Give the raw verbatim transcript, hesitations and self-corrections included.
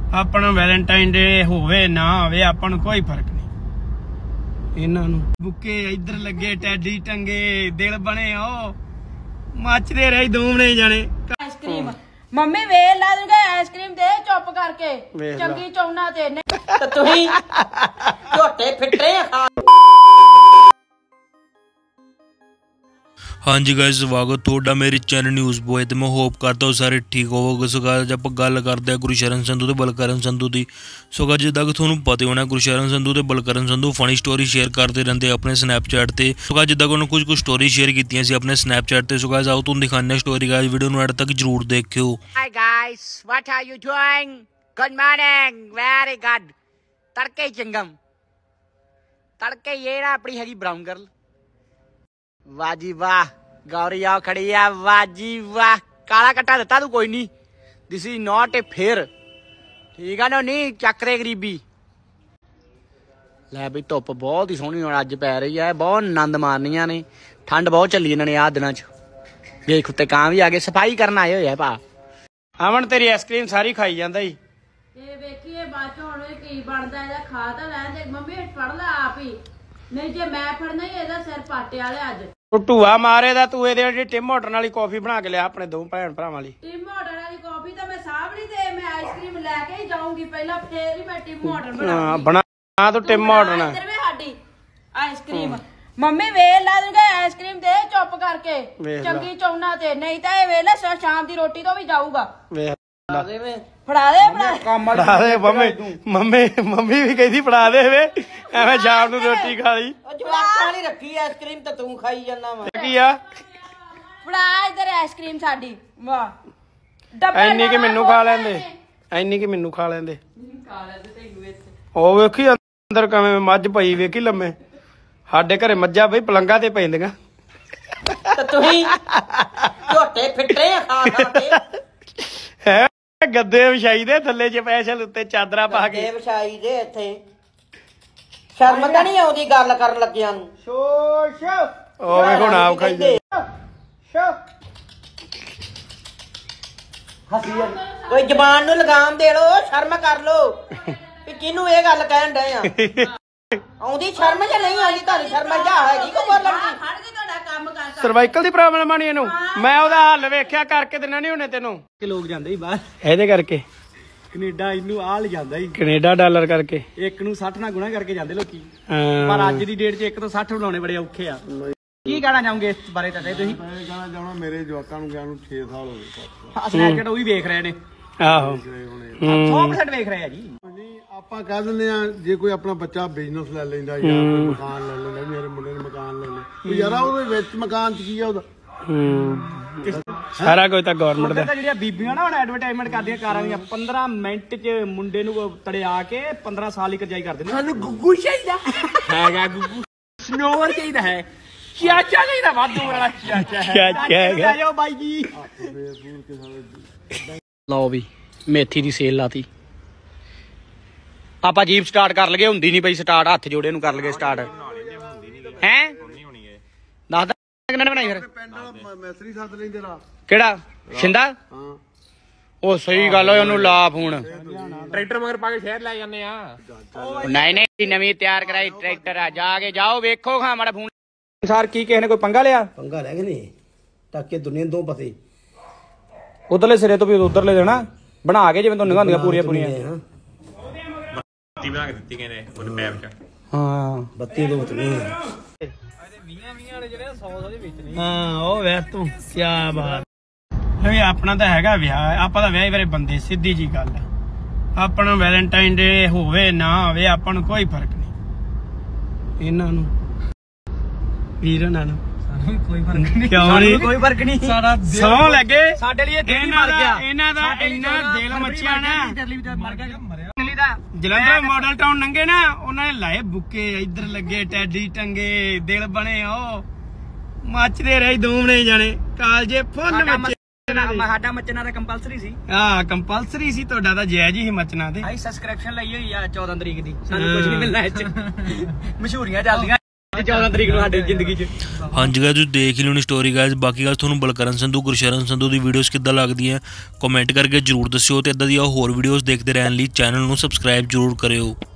अपना Valentine day होवे ना होवे अपन कोई फर्क नहीं। इन्हां नूं बुके इधर लगे टैडी टंगे दिल बने ओ मचदे रही दूमने जाने। आइसक्रीम मम्मी वे ला दूंगा आइसक्रीम दे चुप करके चंगी चौना ते ते तुही झोटे फिटरे खा। हाँ जी गाइस स्वागत थोड़ा मेरे चैनल न्यूज़ बॉय तो मैं होप करता हूँ सारे ठीक होवोगे। सो गाइस आप गल करते हैं गुरशरण संधू तो बलकरण संधू की। सो गाइस जिदा कि थोड़ा पता होना गुरशरण संधू तो Balkaran Sandhu funny story share करते रहते अपने स्नैपचैट से। सो गाइस जिदा कि कुछ कुछ स्टोरी शेयर की अपने स्नैपचैट से। सो गाइस आओ तुम दिखाने स्टोरी गाइस वीडियो में एंड तक जरूर देखियो। Hi guys what are you doing good morning very good. तड़के चिंगम तड़के ये ना अपनी हैगी ब्राउन गर्ल वाह जी वाह गौरी आओ खड़ी है वाह जी वाह। काला कट्टा दिता तू कोई नहीं this is not a fair ठीक है ना नहीं चक्रे गरीबी। लै बई धुप बहुत ही सोहनी हुण अज पै रही है बहुत आनंद मारनियां ने ठंड बहुत चली इन्होंने आ दिनों च। देख उत्ते कां भी आ गए सफाई करन आए होए पा। अमन तेरी आइसक्रीम सारी खाई जांदा ही ਇਹ ਵੇਖੀਏ ਬਾਅਦ ਚ ਹੁਣ ਕੀ ਬਣਦਾ ਇਹਦਾ ਖਾ ਤਾਂ ਲੈਣ ਦੇ ਮੰਮੀ ਫੜ ਲੈ ਆਪ ਹੀ ਨਹੀਂ ਜੇ ਮੈਂ ਫੜਨਾ ਹੀ ਇਹਦਾ ਸਿਰ ਪਾਟੇ ਵਾਲੇ ਅੱਜ। ਤੂੰ ਢੂਆ ਮਾਰੇ ਦਾ ਤੂੰ ਇਹਦੇ ਜਿਹੜੀ ਟਿਮ ਹੋਟਲ ਵਾਲੀ ਕਾਫੀ ਬਣਾ ਕੇ ਲਿਆ ਆਪਣੇ ਦੋ ਭੈਣ ਭਰਾਵਾਂ ਲਈ। ਟਿਮ ਹੋਟਲ ਵਾਲੀ ਕਾਫੀ ਤਾਂ ਮੈਂ ਸਾਹਮਣੇ ਤੇ ਮੈਂ ਆਈਸਕ੍ਰੀਮ ਲੈ ਕੇ ਹੀ ਜਾਊਂਗੀ ਪਹਿਲਾਂ ਫੇਰ ਹੀ ਮੈਂ ਟਿਮ ਹੋਟਲ ਬਣਾਉਂਗੀ। ਹਾਂ ਬਣਾ ਤੂੰ ਟਿਮ ਹੋਟਲ ਇੱਧਰ ਵੇ ਸਾਡੀ ਆਈਸਕ੍ਰੀਮ ਮੰਮੀ ਵੇ ਲਾ ਦੂੰਗਾ ਆਈਸਕ੍ਰੀਮ ਦੇ ਚੁੱਪ ਕਰਕੇ ਚੰਗੀ ਚੌਨਾ ਤੇ ਨਹੀਂ ਤਾਂ ਇਹ ਵੇਲੇ ਸ਼ਾਮ ਦੀ ਰੋਟੀ ਤੋਂ ਵੀ ਜਾਊਗਾ। ਵੇਖ ਫੜਾ ਦੇ ਫੜਾ ਦੇ ਮੰਮੀ ਮੰਮੀ ਮੰਮੀ ਵੀ ਕਹਿੰਦੀ ਫੜਾ ਦੇ ਵੇ ਐਵੇਂ ਸ਼ਾਮ ਨੂੰ ਰੋਟੀ ਖਾ ਲਈ। ਜਵਾਕਾਂ ਵਾਲੀ ਰੱਖੀ ਆਈਸਕ੍ਰੀਮ ਤੇ ਤੂੰ ਖਾਈ ਜਾਂਦਾ ਵਾ ਕੀ ਆ ਫੜਾ ਇੱਧਰ ਆਈਸਕ੍ਰੀਮ ਸਾਡੀ ਵਾਹ ਐਨੀ ਕਿ ਮੈਨੂੰ ਖਾ ਲੈਂਦੇ ਐਨੀ ਕਿ ਮੈਨੂੰ ਖਾ ਲੈਂਦੇ ਖਾ ਲੈਂਦੇ ਤੈਨੂੰ ਵਿੱਚ। ਉਹ ਵੇਖੀ ਅੰਦਰ ਕਿਵੇਂ ਮੱਝ ਪਈ ਵੇਖੀ ਲੰਮੇ ਸਾਡੇ ਘਰੇ ਮੱਝਾਂ ਬਈ ਪਲੰਗਾਂ ਤੇ ਪੈਂਦੀਆਂ ਤੇ ਤੁਸੀਂ ਝੋਟੇ ਫਿਟਰੇ ਖਾ ਖਾ ਕੇ ਹੈ ਗੱਦੇ ਵਿਛਾਈ ਦੇ ਥੱਲੇ ਸਪੈਸ਼ਲ ਉੱਤੇ ਚਾਦਰਾ ਪਾ ਕੇ ਗੱਦੇ ਵਿਛਾਈ ਦੇ ਇੱਥੇ ਸ਼ਰਮ ਤਾਂ ਨਹੀਂ ਆਉਂਦੀ ਗੱਲ ਕਰਨ ਲੱਗਿਆਂ ਨੂੰ। ਸ਼ੋਸ਼ ਉਹ ਵੇਖੋ ਨਾ ਖਾਈ ਦੇ ਸ਼ੋ ਹੱਸੀ ਕੋਈ ਜ਼ਬਾਨ ਨੂੰ ਲਗਾਮ ਦੇ ਲੋ ਸ਼ਰਮ ਕਰ ਲੋ ਕਿ ਕਿਹਨੂੰ ਇਹ ਗੱਲ ਕਹਿਣ ਡਏ ਆ। ਆਉਂਦੀ ਸ਼ਰਮ ਜਾਂ ਨਹੀਂ ਆਉਂਦੀ ਤੁਹਾਨੂੰ ਸ਼ਰਮ ਜਾ ਹੈਗੀ ਕੋ ਬੋਲਣ ਦੀ। ਖੜ ਕੇ ਤੁਹਾਡਾ ਕੰਮ ਕਰ ਸਰਵਾਈਕਲ ਦੀ ਪ੍ਰੋਬਲਮ ਆਣੀ ਇਹਨੂੰ ਮੈਂ ਉਹਦਾ ਹੱਲ ਵੇਖਿਆ ਕਰਕੇ ਦੇਣਾ ਨਹੀਂ ਉਹਨੇ ਤੈਨੂੰ ਕਿ ਲੋਕ ਜਾਂਦੇ ਹੀ ਬਾਹਰ ਇਹਦੇ ਕਰਕੇ ਕੈਨੇਡਾ ਇਹਨੂੰ ਆ ਲੈ ਜਾਂਦਾ ਹੀ ਕੈਨੇਡਾ ਡਾਲਰ ਕਰਕੇ ਇੱਕ ਨੂੰ ਸੱਠ ਨਾਲ ਗੁਣਾ ਕਰਕੇ ਜਾਂਦੇ ਲੋਕੀ। ਪਰ ਅੱਜ ਦੀ ਡੇਟ 'ਚ ਇੱਕ ਤੋਂ ਸੱਠ ਬਣਾਉਣੇ ਬੜੇ ਔਖੇ ਆ। ਕੀ ਕਹਿਣਾ ਚਾਹੋਗੇ ਇਸ ਬਾਰੇ ਤਾਂ ਤੁਸੀਂ? ਮੈਂ ਕਹਿਣਾ ਚਾਹਣਾ ਮੇਰੇ ਜਵਾਕਾਂ ਨੂੰ ਗਿਆ ਨੂੰ ਛੇ ਸਾਲ ਹੋ ਗਏ ਸਨੈਪਚੈਟ ਉਹ ਵੀ ਵੇਖ ਰਹੇ ਨੇ। ਆਹੋ ਸੌ ਪ੍ਰਸੈਂਟ ਵੇਖ ਰਹੇ ਆ ਜੀ। ਆਪਾਂ ਕਹਿ ਦਿੰਦੇ ਆ ਜੇ ਕੋਈ ਆਪਣਾ ਬੱਚਾ ਬਿਜ਼ਨਸ ਲੈ ਲੈਂਦਾ ਜਾਂ ਕੋਈ ਮਕਾਨ ਲੈ ਲੈਂਦਾ ਮੇਰੇ ਮੁੰਡੇ ਨੇ ਮਕਾਨ ਲੈ ਲਿਆ ਯਾਰ ਉਹਦੇ ਵਿੱਚ ਮਕਾਨ 'ਚ ਕੀ ਆ ਉਹਦਾ ਸਾਰਾ ਕੁਝ ਤਾਂ ਗਵਰਨਮੈਂਟ ਦਾ। ਜਿਹੜੀਆਂ ਬੀਬੀਆਂ ਨਾ ਹੁਣ ਐਡਵਰਟਾਈਜ਼ਮੈਂਟ ਕਰਦੀਆਂ ਕਾਰਾਂ ਦੀਆਂ ਪੰਦਰਾਂ ਮਿੰਟ 'ਚ ਮੁੰਡੇ ਨੂੰ ਤੜਿਆ ਕੇ ਪੰਦਰਾਂ ਸਾਲ ਦੀ ਕਰਜਾਈ ਕਰ ਦਿੰਦੇ। ਸਾਨੂੰ ਗੁੱਗੂ ਚਾਹੀਦਾ ਹੈਗਾ ਗੁੱਗੂ ਸਨੋਵਰ ਚਾਹੀਦਾ ਹੈ ਚਾਚਾ ਚਾਹੀਦਾ ਵਾਧੂ ਵਾਲਾ ਚਾਚਾ ਹੈ ਚਾਚਾ ਜਾਓ ਬਾਈ ਜੀ। ਲਓ ਵੀ ਮੇਥੀ ਦੀ ਸੇਲ ਲਾਤੀ ਆਪਾਂ ਜੀਪ ਸਟਾਰਟ ਕਰ ਲਗੇ ਹੁੰਦੀ ਨਹੀਂ ਪਈ ਸਟਾਰਟ ਹੱਥ ਜੋੜੇ ਨੂੰ ਕਰ ਲਗੇ ਸਟਾਰਟ ਹੈ ਦੱਸਦਾ ਕਿੰਨੇ ਬਣਾਈ ਫਿਰ ਪਿੰਡ ਵਾਲਾ ਮੈਸਰੀ ਸੱਦ ਲੈਂਦੇ ਰਾ ਕਿਹੜਾ ਸ਼ਿੰਦਾ ਹਾਂ ਉਹ ਸਹੀ ਗੱਲ ਓਏ ਉਹਨੂੰ ਲਾ ਫੋਨ ਟਰੈਕਟਰ ਮਗਰ ਪਾ ਕੇ ਸ਼ਹਿਰ ਲੈ ਜਾਂਦੇ ਆ। ਨਹੀਂ ਨਹੀਂ ਨਵੀਂ ਤਿਆਰ ਕਰਾਈ ਟਰੈਕਟਰ ਆ ਜਾ ਕੇ ਜਾਓ ਵੇਖੋ ਖਾ ਮਾੜਾ ਫੋਨ ਸਰ ਕੀ ਕਿਸੇ ਨੇ ਕੋਈ ਪੰਗਾ ਲਿਆ ਪੰਗਾ ਲੈ ਕੇ ਨਹੀਂ ਤਾਂ ਕਿ ਦੁਨੀਆ ਦੋ ਪਤੇ ਉਧਰਲੇ ਸਿਰੇ ਤੋਂ ਵੀ ਉਧਰਲੇ ਦੇਣਾ ਬਣਾ ਕੇ ਜਿਵੇਂ ਤੁਹਾਨੂੰ ਨਿਗਾਉਂਦੀਆਂ ਪੂਰੀਆਂ ਪੂਰੀਆਂ ਬੱਤੀ ਬਣਾ ਕੇ ਦਿੱਤੀ ਕਹਿੰਦੇ ਉਹਨੇ ਪੈਪ 'ਚ। ਹਾਂ ਬੱਤੀ ਦੋ ਤੇ ਨਹੀਂ ਵੀਹਾਂ ਵੀਹਾਂ ਵਾਲੇ ਜਿਹੜੇ ਸੌ ਸੌ ਦੇ ਵੇਚਣੇ। ਹਾਂ ਉਹ ਵੇ ਤੂੰ ਕੀ ਬਾਤ ਹੈ। ਆਪਣਾ ਤਾਂ ਹੈਗਾ ਵਿਆਹ ਆਪਾਂ ਤਾਂ ਵਿਆਹ ਬਾਰੇ ਬੰਦੇ ਸਿੱਧੀ ਜੀ ਗੱਲ ਆ। ਆਪਣਾ ਵੈਲੈਂਟਾਈਨ ਡੇ ਹੋਵੇ ਨਾ ਹੋਵੇ ਆਪਾਂ ਨੂੰ ਕੋਈ ਫਰਕ ਨਹੀਂ। ਇਹਨਾਂ ਨੂੰ ਵੀਰਾਂ ਨੂੰ ਸਾਨੂੰ ਕੋਈ ਫਰਕ ਨਹੀਂ। ਕਿਉਂ ਨਹੀਂ ਕੋਈ ਫਰਕ ਨਹੀਂ ਸਾਡਾ ਸੌ ਲੱਗੇ ਸਾਡੇ ਲਈ ਦਿਲ ਹੀ ਮਰ ਗਿਆ। ਇਹਨਾਂ ਦਾ ਇੰਨਾ ਦਿਲ ਮੱਚਿਆ ਨਾ ਮਰ ਗਿਆ ਮਰਿਆ ਜਲੰਧਰ ਮਾਡਲ ਟਾਊਨ ਲੰਘੇ ਨਾ ਉਹਨਾਂ ਨੇ ਲਾਏ ਬੁੱਕੇ ਇੱਧਰ ਲੱਗੇ ਟੈਡੀ ਟੰਗੇ ਦਿਲ ਬਣੇ ਉਹ ਮੱਚਦੇ ਰਹੀ ਦੂਮਣੇ ਜਾਣੇ ਕਾਲਜੇ ਫੁੱਲ ਮੱਚੇ। ਸਾਡਾ ਮੱਚਣਾ ਤਾਂ ਕੰਪਲਸਰੀ ਸੀ। ਹਾਂ ਕੰਪਲਸਰੀ ਸੀ ਤੁਹਾਡਾ ਤਾਂ ਜਾਇਜ਼ ਹੀ ਮੱਚਣਾ ਤੇ ਅਸੀਂ ਸਬਸਕ੍ਰਿਪਸ਼ਨ ਲਈ ਹੋਈ ਆ ਚੌਦਾਂ ਤਰੀਕ ਦੀ ਸਾਨੂੰ ਕੁਝ ਨਹੀਂ ਮਿਲਣਾ ਇਹ 'ਚ ਮਸ਼ਹੂਰੀਆਂ ਚੱਲਦੀਆਂ ਅੱਜ ਚੌਦਾਂ ਤਰੀਕ ਨੂੰ ਸਾਡੀ ਜ਼ਿੰਦਗੀ 'ਚ। ਹਾਂਜੀ ਗਾਇਸ ਤੁਸੀਂ ਦੇਖ ਹੀ ਲਿਓਣੀ ਸਟੋਰੀ ਗਾਇਸ। ਬਾਕੀ ਗੱਲ ਤੁਹਾਨੂੰ ਬਲਕਰਨ ਸੰਧੂ ਗੁਰਸ਼ਰਨ ਸੰਧੂ ਦੀ ਵੀਡੀਓਜ਼ ਕਿੱਦਾਂ ਲੱਗਦੀਆਂ ਕਮੈਂਟ ਕਰਕੇ ਜ਼ਰੂਰ ਦੱਸਿਓ, ਤੇ ਇਦਾਂ ਦੀਆਂ ਹੋਰ ਵੀਡੀਓਜ਼ ਦੇਖਦੇ ਰਹਿਣ ਲਈ ਚੈਨਲ ਨੂੰ ਸਬਸਕ੍ਰਾਈਬ ਜ਼ਰੂਰ ਕਰਿਓ।